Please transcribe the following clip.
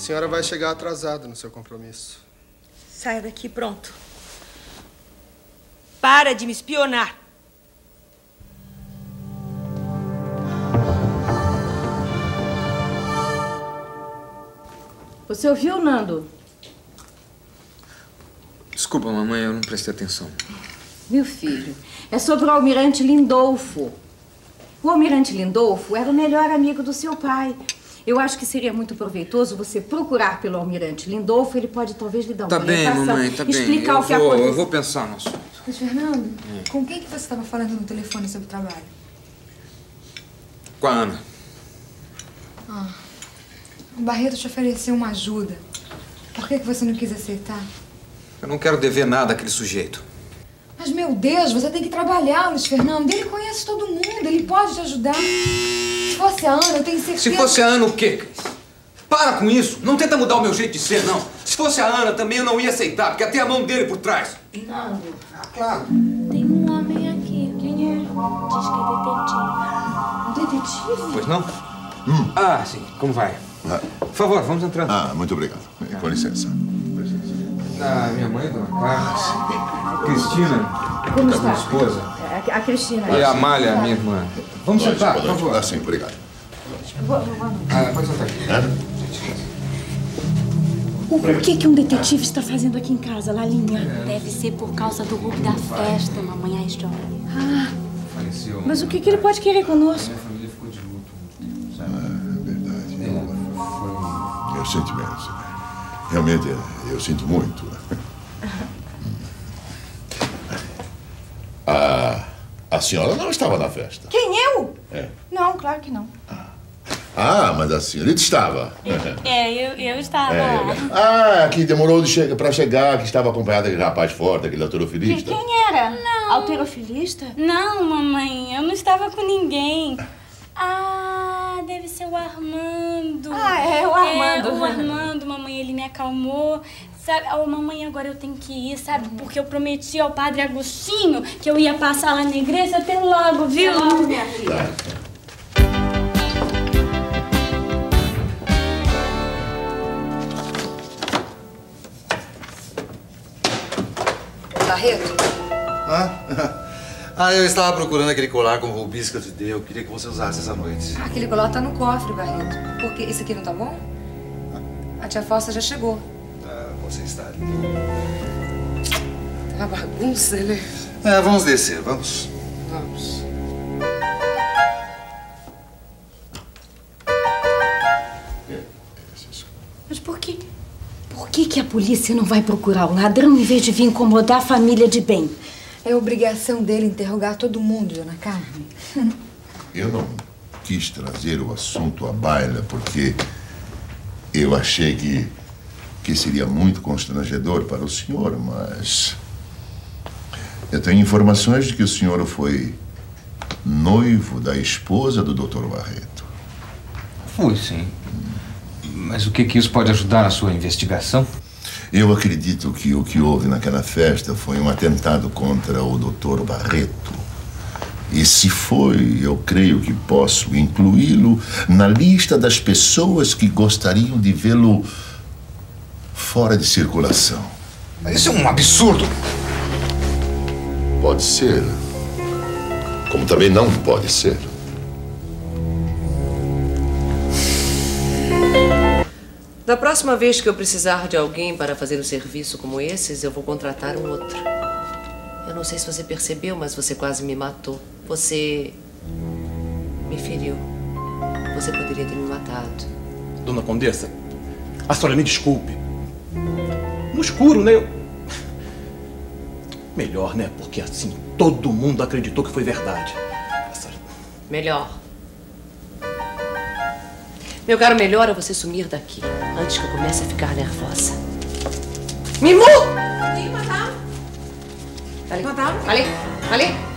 senhora vai chegar atrasada no seu compromisso. Saia daqui, pronto. Para de me espionar. Você ouviu, Nando? Desculpa, mamãe, eu não prestei atenção. Meu filho, é sobre o almirante Lindolfo. O almirante Lindolfo era o melhor amigo do seu pai. Eu acho que seria muito proveitoso você procurar pelo almirante Lindolfo. Ele pode talvez lhe dar uma orientação. Tá bem, mamãe, tá bem. Explicar o que aconteceu. Eu vou pensar no assunto. Mas, Fernando, com quem que você estava falando no telefone sobre o trabalho? Com a Ana. O Barreto te ofereceu uma ajuda. Por que você não quis aceitar? Eu não quero dever nada àquele sujeito. Mas, meu Deus, você tem que trabalhar, Luiz Fernando. Ele conhece todo mundo, ele pode te ajudar. Se fosse a Ana, eu tenho certeza... Se fosse a Ana, o quê, Cris? Para com isso. Não tenta mudar o meu jeito de ser, não. Se fosse a Ana, também eu não ia aceitar, porque até a mão dele por trás. Nando. Ah, claro. Tem um homem aqui. Quem é? Diz que é detetive. Detetive? Pois não? Ah, sim. Como vai? Por favor, vamos entrando. Muito obrigado. Com licença. Minha mãe, dona Carla. Cristina. Como Minha está? esposa. A Cristina. E a Amália, a minha irmã. Vamos sentar, por favor. Sim, obrigado. Pode sentar aqui. O que um detetive está fazendo aqui em casa, Lalinha? Deve ser por causa do roubo da festa, mamãe, a história. Faleceu. Mas o que ele pode querer conosco? Minha família ficou de luto. Verdade. Eu sinto mesmo. Realmente, eu sinto muito. A senhora não estava na festa. Quem, eu? Não, claro que não. Mas a senhorita estava. Eu estava lá. Que demorou pra chegar, que estava acompanhada daquele rapaz forte, aquele alterofilista. Quem era? Não. Alterofilista? Não, mamãe, eu não estava com ninguém. Deve ser o Armando. É o Armando. O Armando, mamãe, ele me acalmou. Sabe, mamãe, agora eu tenho que ir, sabe? Porque eu prometi ao padre Agostinho que eu ia passar lá na igreja. Até logo, viu? Até logo, minha filha. Barreto? Eu estava procurando aquele colar com rubis que eu te dei. Eu queria que você usasse essa noite. Aquele colar tá no cofre, Barreto. Por quê? Esse aqui não tá bom? A tia Fausta já chegou. Você está ali. Tá uma bagunça, né? Vamos descer, vamos. Vamos. Mas por quê? Por que a polícia não vai procurar o ladrão em vez de vir incomodar a família de bem? É obrigação dele interrogar todo mundo, dona Carmen. Eu não quis trazer o assunto à baila porque eu achei que seria muito constrangedor para o senhor, mas eu tenho informações de que o senhor foi noivo da esposa do Dr. Barreto. Fui, sim. Mas o que isso pode ajudar na sua investigação? Eu acredito que o que houve naquela festa foi um atentado contra o Dr. Barreto. E se foi, eu creio que posso incluí-lo na lista das pessoas que gostariam de vê-lo fora de circulação. Mas isso é um absurdo. Pode ser, como também não pode ser. Da próxima vez que eu precisar de alguém para fazer um serviço como esses, eu vou contratar um outro. Eu não sei se você percebeu, mas você quase me matou. Você me feriu. Você poderia ter me matado. Dona Condessa, a senhora me desculpe. No escuro, né? Melhor, né? Porque assim todo mundo acreditou que foi verdade. Melhor. Meu caro, melhor é você sumir daqui, antes que eu comece a ficar nervosa. Mimu! Sim, madame. Ali. Madame? Ali.